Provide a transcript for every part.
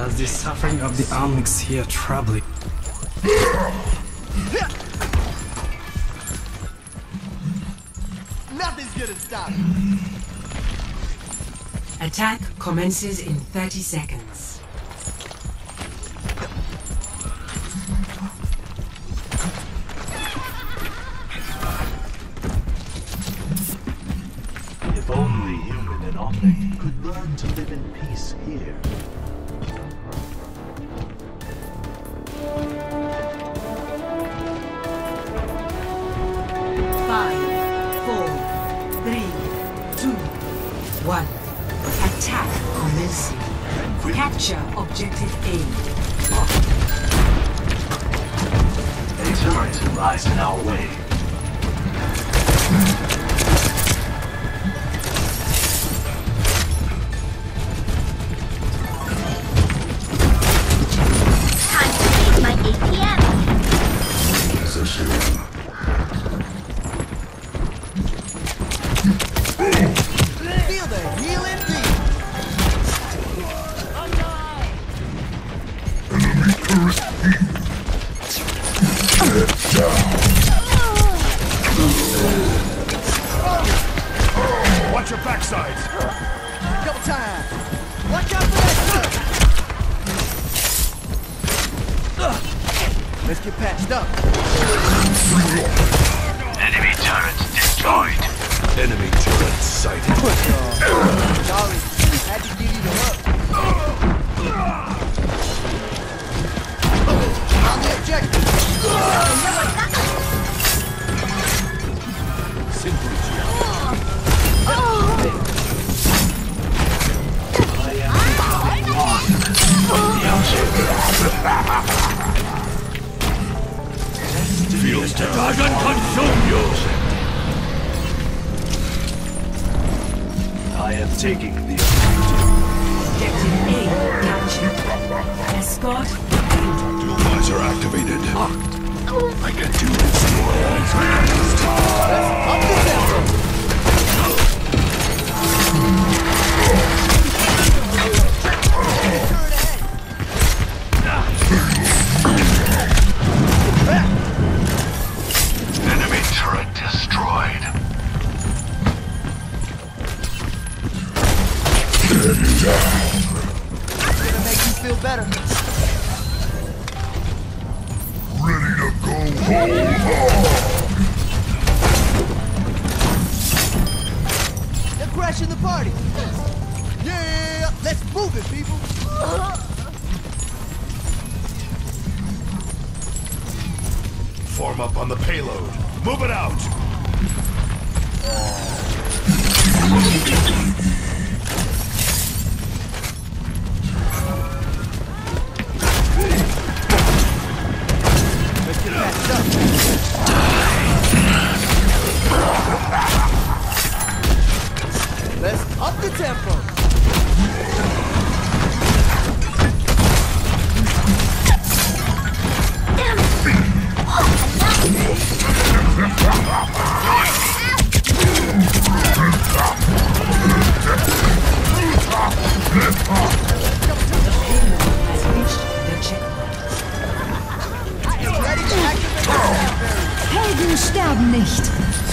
Does the suffering of the Omnics here trouble you? Nothing's gonna stop me. Attack commences in 30 seconds. If only human and Omnic could learn to live in peace here. Five, 4, 3, 2, 1. Attack commencing. Capture objective A. A turret lies in our way. Time to use my APM. Position. Feel the healing beat. Watch your backsides! Double time. Watch out for that turret. Let's get patched up. Enemy turret destroyed. Enemy turret sighted. Sorry, had to give you the hook. On the objective. Feels the dragon consume you! I am taking the Objective A captured. Escort complete. Dual are activated. I can do this. Up the tempo. enemy turret destroyed. Gonna make you feel better. Ready to go whole hog! They're crashing the party. Yeah, let's move it, people. Form up on the payload. Move it out! Let's get patched up. Let's up the tempo. Has reached the checkpoint. Ready to activate the Sandberry. Helden sterben nicht.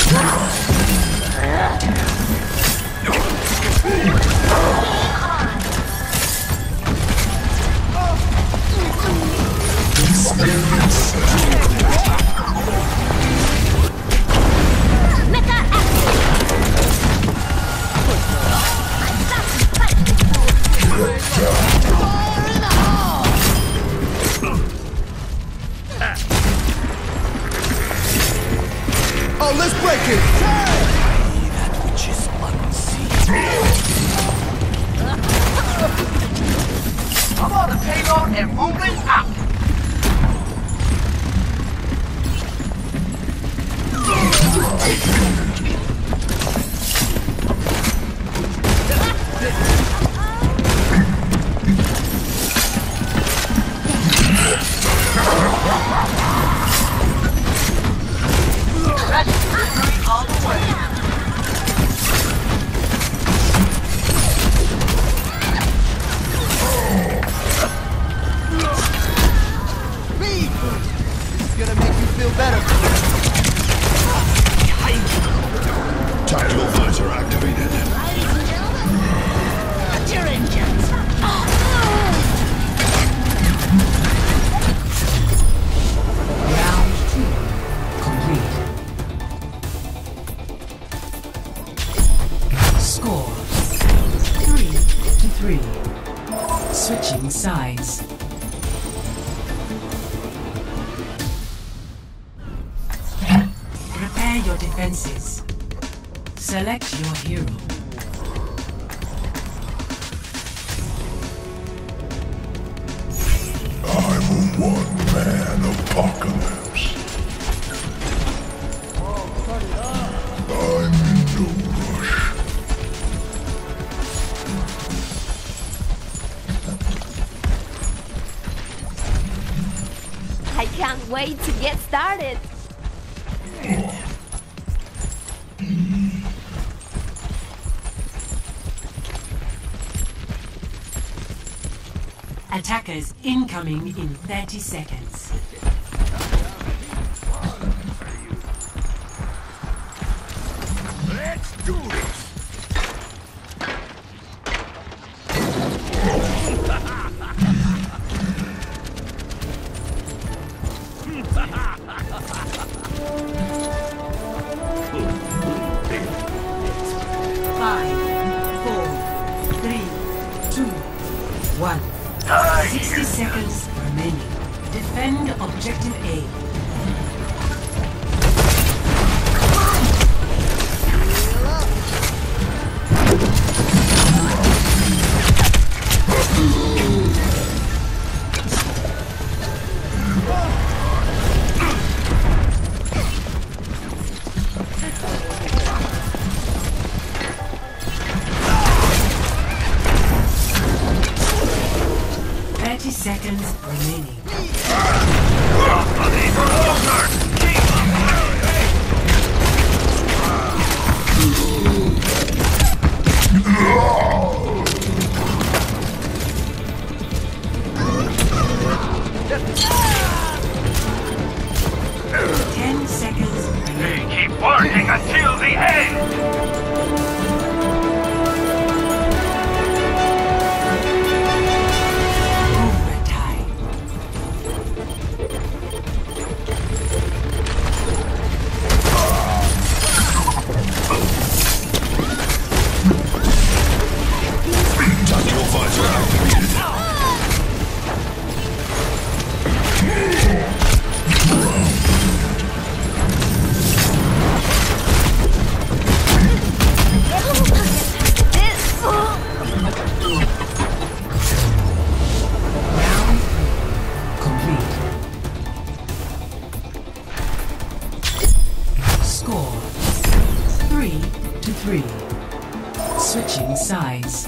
Mecha active. Oh, let's break it. That which is unseen. I'm on the payload and moving out. That's victory all the way. Prepare your defenses. Select your hero. I'm a one-man apocalypse. I'm in no rush. I can't wait to get started. Attackers incoming in 30 seconds. Let's do this. Five, 4, 3, 2, 1. 60 seconds remaining. Defend objective A. Seconds remaining. Keep working until the end! Switching sides.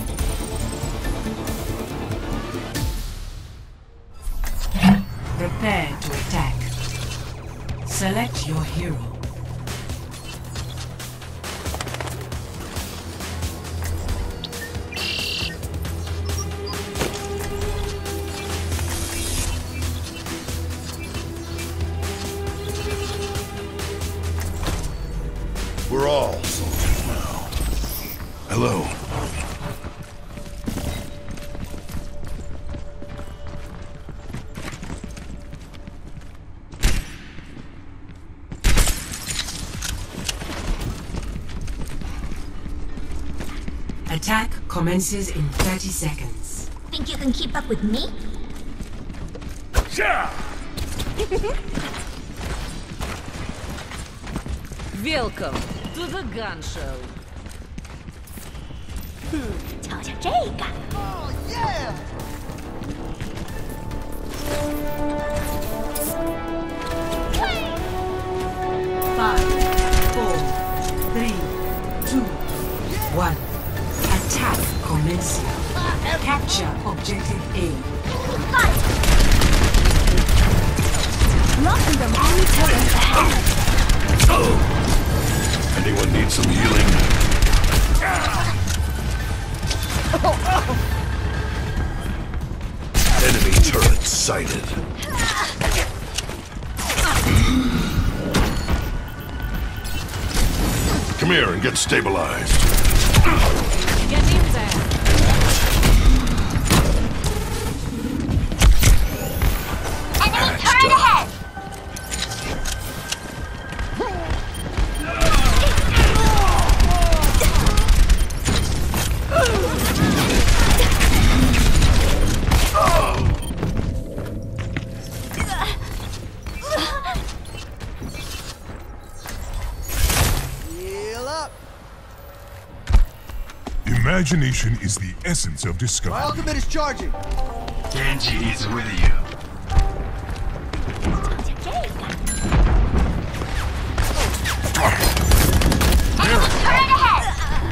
Prepare to attack. Select your hero. We're all soldiers now. Hello. Attack commences in 30 seconds. Think you can keep up with me? Yeah! Welcome to the gun show. 瞧瞧这个。 Oh, yeah! Five, 4, 3, 2, 1. Attack commencing. Capture objective A. Fight! Locking them on turret ahead. Anyone need some healing? Enemy turret sighted. Come here and get stabilized. Get in there. Enemy turret ahead. Imagination is the essence of My discovery. ultimate is charging. Genji is with you. 瞧瞧这个。Enemy turret ahead.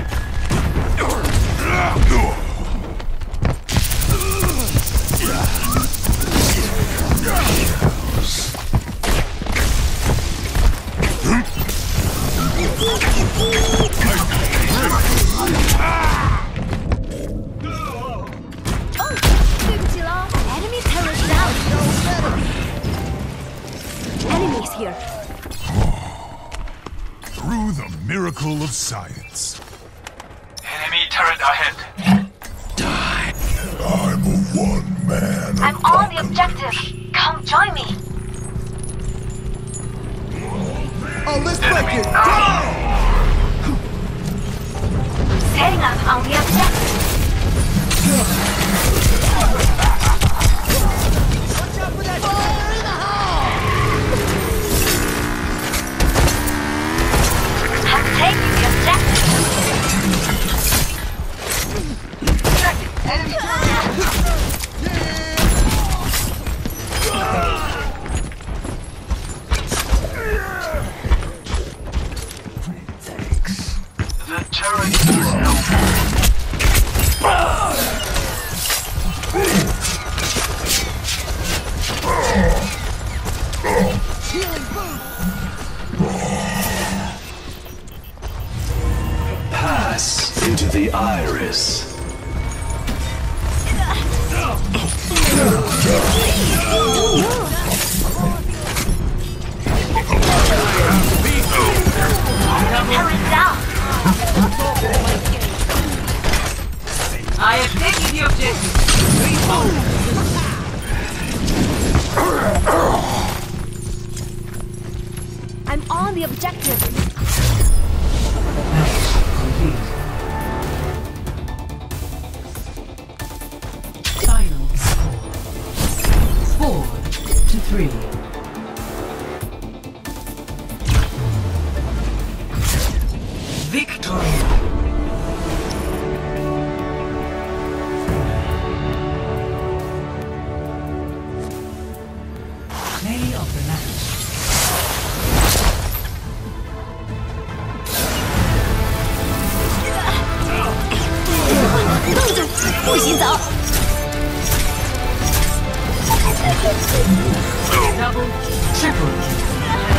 Enemy turret down. Enemies here. Through the miracle of science. Enemy turret ahead. I'm a one-man I'm on the objective. Come join me. Oh, let's break it. Setting up on the objective. Watch out for that fire in the hole. I'm taking the objective. Enemy turret. The turret is no Healing boost. pass into the iris. Turret down. I have taken the objective. I'm on the objective. Complete. Final score. 4-3. Victory. Play of the match. 不许走。 Double, triple.